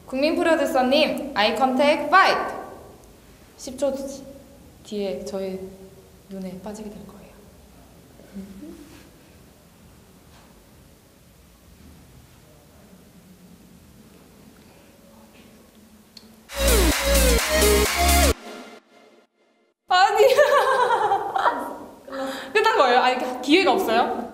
국민 프로듀서님 I.이.컨.택.5 10초 뒤에 저의 눈에 빠지게 될 거예요. 아니야. 끝난 거예요? 아니 기회가 없어요?